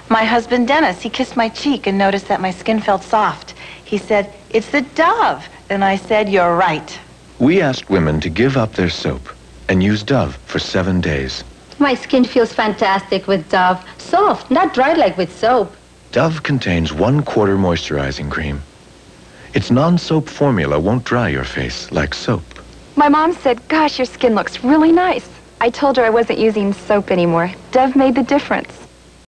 My husband, Dennis, he kissed my cheek and noticed that my skin felt soft. He said, "It's the Dove." And I said, "You're right." We asked women to give up their soap and use Dove for 7 days. My skin feels fantastic with Dove. Soft, not dry like with soap. Dove contains 1/4 moisturizing cream. Its non-soap formula won't dry your face like soap. My mom said, "Gosh, your skin looks really nice." I told her I wasn't using soap anymore. Dove made the difference.